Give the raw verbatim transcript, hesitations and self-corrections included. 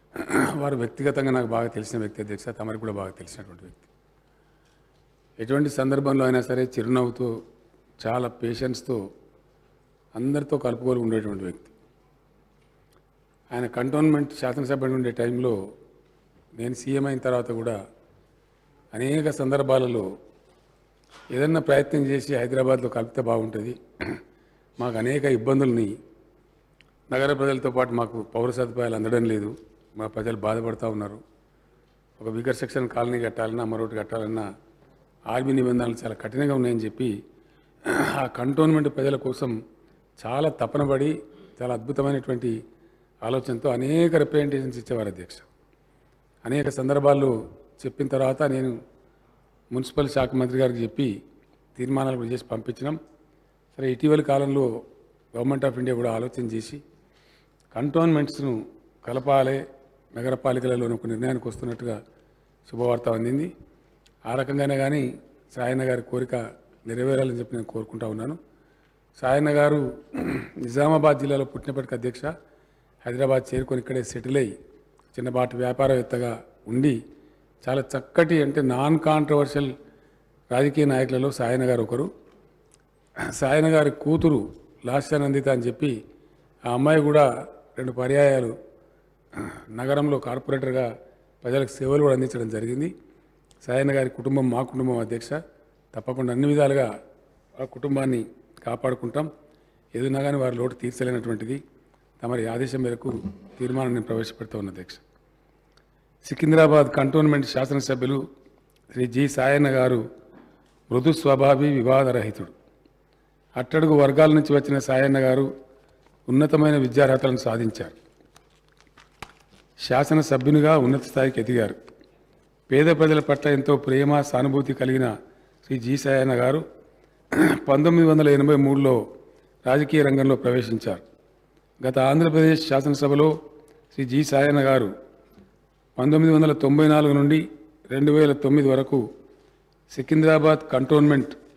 వారు వ్యక్తిగతంగా నాకు బాగా తెలిసిన వ్యక్తి అధ్యక్ష, తమరికి కూడా బాగా తెలిసినటువంటి వ్యక్తి. ఎటువంటి సందర్భంలో అయినా సరే చిరునవ్వుతో చాలా పేషెన్స్తో అందరితో కలుపుకొని ఉండేటువంటి వ్యక్తి. ఆయన కంటోన్మెంట్ శాసనసభ్యుడు ఉండే టైంలో నేను సీఎం అయిన తర్వాత కూడా అనేక సందర్భాలలో ఏదన్నా ప్రయత్నం చేసి హైదరాబాద్లో కలిపితే బాగుంటుంది, మాకు అనేక ఇబ్బందుల్ని నగర ప్రజలతో పాటు మాకు పౌర సదుపాయాలు అందడం లేదు, మా ప్రజలు బాధపడుతూ ఉన్నారు, ఒక వీకర్ సెక్షన్ కాలనీ కట్టాలన్నా మరొకటి కట్టాలన్నా ఆర్మీ నిబంధనలు చాలా కఠినంగా ఉన్నాయని చెప్పి ఆ కంటోన్మెంట్ ప్రజల కోసం చాలా తపన పడి చాలా అద్భుతమైనటువంటి ఆలోచనతో అనేక రిప్రజెంటేషన్స్ ఇచ్చేవారు అధ్యక్ష. అనేక సందర్భాల్లో చెప్పిన తర్వాత నేను మున్సిపల్ శాఖ మంత్రి గారికి చెప్పి తీర్మానాలు కూడా చేసి పంపించినాం. సరే, ఇటీవల కాలంలో గవర్నమెంట్ ఆఫ్ ఇండియా కూడా ఆలోచన చేసి కంటోన్మెంట్స్ను కలపాలి, నగరపాలికలలో ఒక నిర్ణయానికి వస్తున్నట్టుగా శుభవార్త అందింది. ఆ రకంగానే కానీ సాయన్న గారి కోరిక నెరవేరాలని చెప్పి నేను కోరుకుంటా ఉన్నాను. సాయన్న గారు నిజామాబాద్ జిల్లాలో పుట్టినప్పటికీ అధ్యక్ష హైదరాబాద్ చేరుకొని ఇక్కడే సెటిల్ అయ్యి చిన్నపాటి వ్యాపారవేత్తగా ఉండి చాలా చక్కటి అంటే నాన్ కాంట్రవర్షియల్ రాజకీయ నాయకులలో సాయన్న గారు ఒకరు. సాయన్న గారి కూతురు లాస్యానందిత అని చెప్పి ఆ అమ్మాయి కూడా రెండు పర్యాయాలు నగరంలో కార్పొరేటర్గా ప్రజలకు సేవలు కూడా అందించడం జరిగింది. సాయన్న గారి కుటుంబం మా కుటుంబం అధ్యక్ష, తప్పకుండా అన్ని విధాలుగా ఆ కుటుంబాన్ని కాపాడుకుంటాం. ఏదైనా కానీ వారి లోటు తీర్చలేనటువంటిది. తమరి ఆదేశం మేరకు తీర్మానాన్ని ప్రవేశపెడతా ఉన్న అధ్యక్ష. సికింద్రాబాద్ కంటోన్మెంట్ శాసనసభ్యులు శ్రీ జి సాయన్న గారు మృదు స్వభావి వివాదరహితుడు. అట్టడుగు వర్గాల నుంచి వచ్చిన సాయన్న గారు ఉన్నతమైన విద్యార్హతలను సాధించారు. శాసనసభ్యునిగా ఉన్నత స్థాయికి ఎదిగారు. పేద ప్రజల పట్ల ఎంతో ప్రేమ సానుభూతి కలిగిన శ్రీ జి సాయన్న గారు పంతొమ్మిది వందల ఎనభై మూడులో రాజకీయ రంగంలో ప్రవేశించారు. గత ఆంధ్రప్రదేశ్ శాసనసభలో శ్రీ జి సాయన్న గారు పంతొమ్మిది వందల తొంభై నాలుగు నుండి రెండు వేల తొమ్మిది వరకు సికింద్రాబాద్ కంటోన్మెంట్